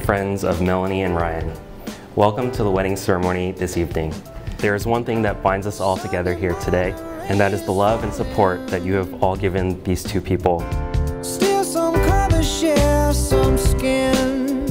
friends of Melanie and Ryan. Welcome to the wedding ceremony this evening. There is one thing that binds us all together here today, and that is the love and support that you have all given these two people. Still some colors share some skin.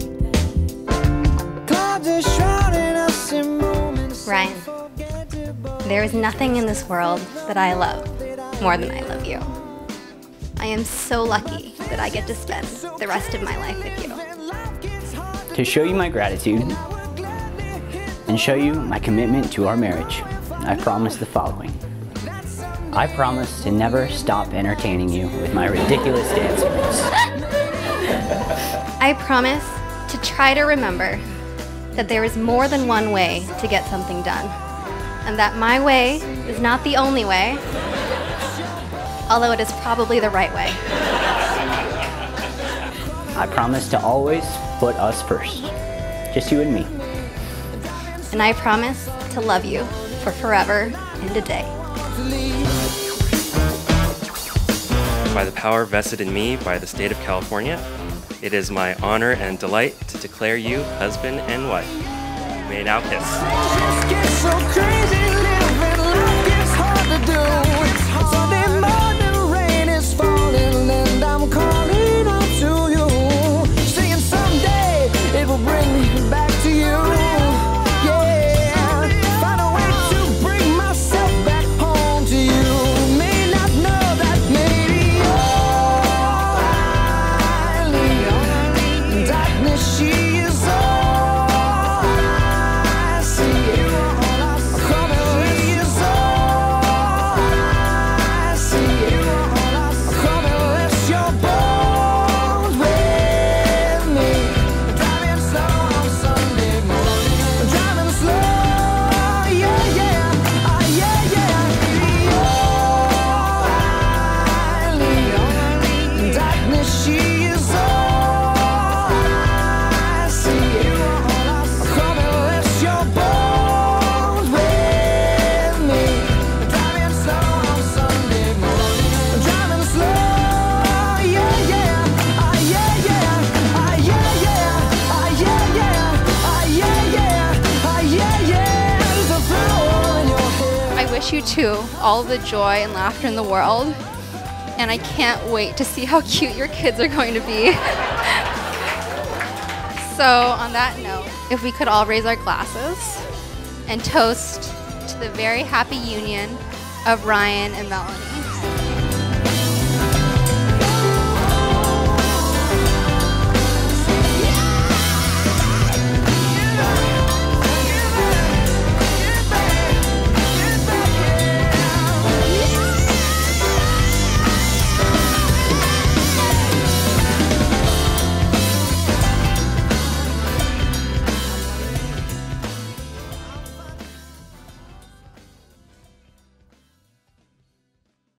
Clouds are shrouding us in moments. Ryan, there is nothing in this world that I love more than I love you. I am so lucky that I get to spend the rest of my life with you. To show you my gratitude and show you my commitment to our marriage, I promise the following. I promise to never stop entertaining you with my ridiculous dance moves. I promise to try to remember that there is more than one way to get something done, and that my way is not the only way, although it is probably the right way. I promise to always put us first, just you and me. And I promise to love you for forever and a day. By the power vested in me by the state of California, it is my honor and delight to declare you husband and wife. You may now kiss. I wish you two all the joy and laughter in the world, and I can't wait to see how cute your kids are going to be. So on that note, if we could all raise our glasses and toast to the very happy union of Ryan and Melanie.